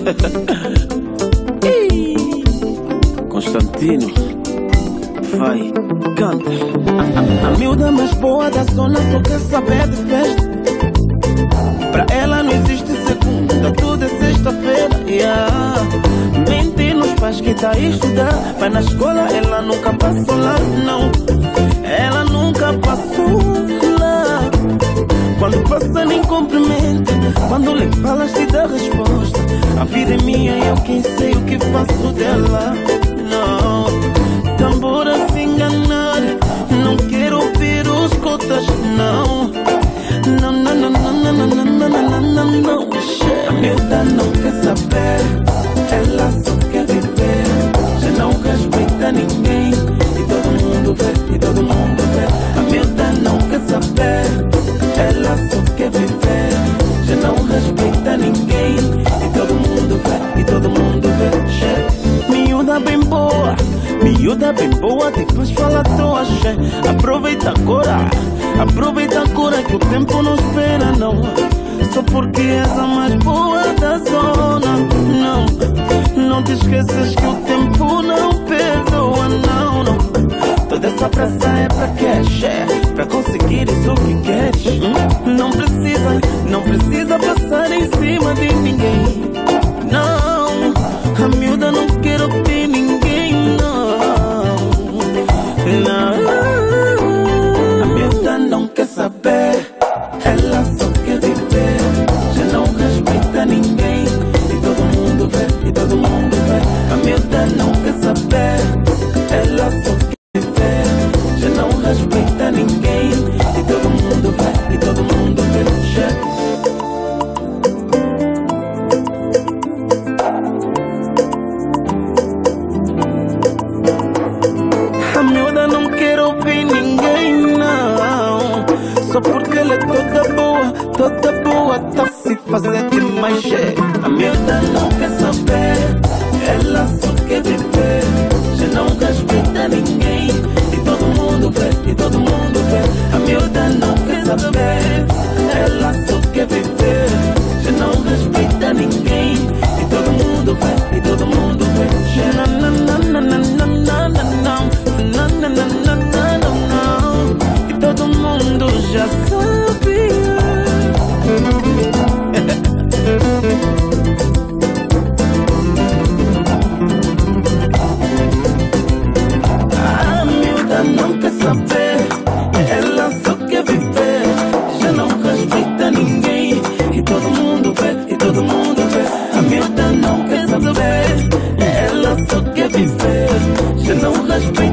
Constantino, vai, canta. A miúda mais boa da zona só quer saber de festa. Pra ela não existe segunda, tudo é sexta-feira. Mente nos pais que tá a estudar. Vai na escola, ela nunca passou lá, não. Ela nunca passou lá. Quando passa nem cumprimenta. Quando lhe falas te dá resposta. A vida é minha e eu quem sei o que faço dela. Não, tambora se enganar. Não quero ouvir os cotas, não. Não, não, não, não, não, não, não, não, não, não, não. A miúda não quer saber. Ela só quer viver. Já não respeita ninguém. E todo mundo vê, e todo mundo vê. A miúda não quer saber. Ela só quer viver. Já não respeita ninguém. E todo mundo vê, e todo mundo vê. Miúda bem boa, miúda bem boa, te faz falar toa, che. Aproveita agora, aproveita agora que o tempo não espera, não. Só porque és a mais boa da zona. Não, não te esqueças que o tempo não perdoa, não, não. Toda essa pressa é pra quê, che? Pra conseguires o que queres. Não precisa, não precisa passar em cima de ninguém. Não, a miúda não quer ouvir ninguém, não. Não, a miúda não quer saber. Ela só quer viver. Já não respeita ninguém. E todo mundo vê, e todo mundo vê. A miúda não quer saber. Ela só quer viver. Já não respeita ninguém. E todo mundo vê, e todo mundo vê. A miúda não quer ouvir ninguém, não. Só porque ela é toda boa, tá se fazendo demais, che. A miúda não quer saber. Ela só quer viver. Já não respeita ninguém. E todo mundo vê, e todo mundo vê. A miúda não quer saber. Ela só quer viver. Já não respeita ninguém. E todo mundo vê, e todo mundo vê. Não, não, não, não, não, não, não, não. Não, não, não, não, não, não. E todo mundo já sabe. A miúda não quer saber. Ela só quer viver. Já não respeita ninguém. E todo mundo vê, e todo mundo vê. A miúda não quer saber. Ela só quer viver. Já não respeita